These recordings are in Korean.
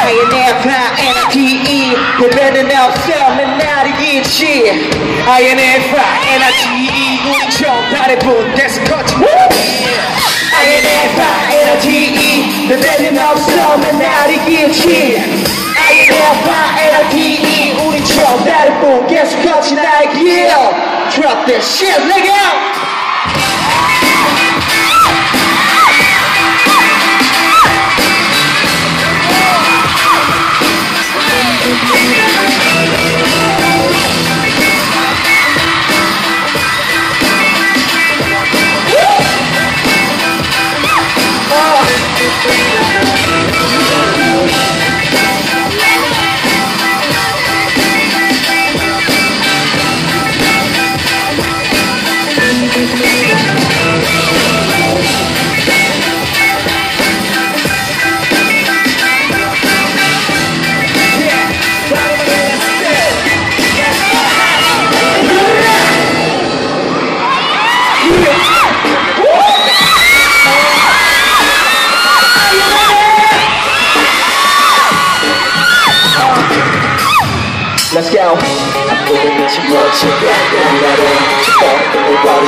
INFI, NITE 배배는 없어 맨날 이기지 INFI, NITE 우리 정답의 분께서 거친 INFI, NITE 배배는 없어 맨날 이기지 INFI, NITE 우리 정답의 분께서 거친 나의 길 Drop that shit, let go! Let's go. I'm going to watch it. I'm going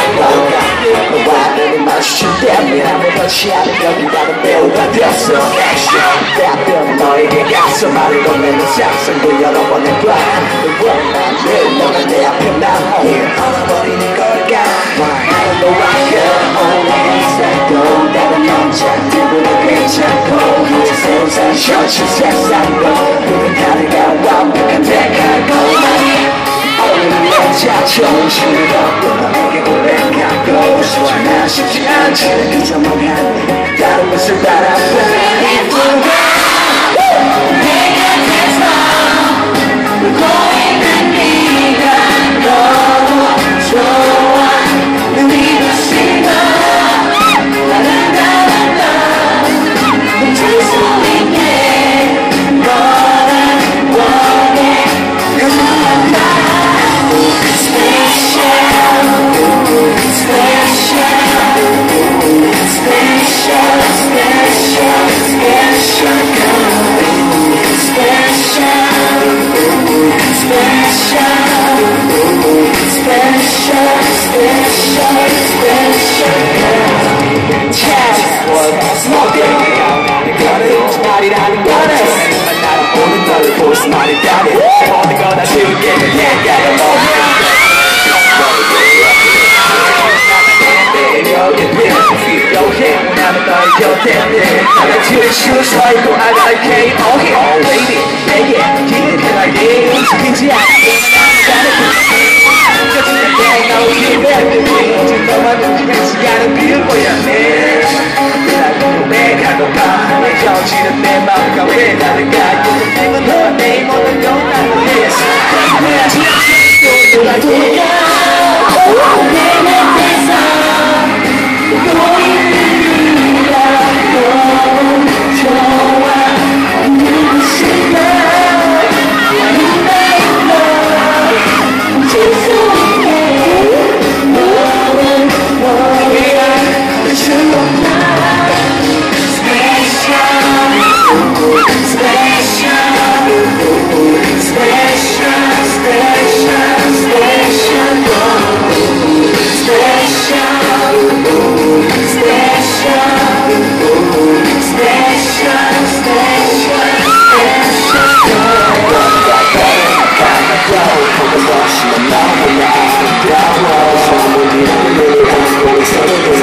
정신을 얻고 내게 고백하고 싶지만 쉽지 않지 그저만 한 다른 것을 바라봐 내 곁에서 울고 있는 네가 너무 좋아 의미가 싫어 아름다운 너 멈출 수 있게 너를 원해 그만 나 말이라는 거는 나를 보는 너를 볼 수만 있다면 모든 거다 쉽게 얘기하려 나는 너의 곁에 나는 뒤를 치고 서있고 I gotta carry on here Oh baby 내게 기대하게 움직이지 않게 끝이야 내 너의 기대하게 오직 너만 움직이지 않은 빌보야 날 고백하고 봐 내 정신은 내 마음과 왜 나를 가고 내건 너와 내 모든 건 나를 위해서 내 진짜 또 돌아올까 내 곁에서 I'm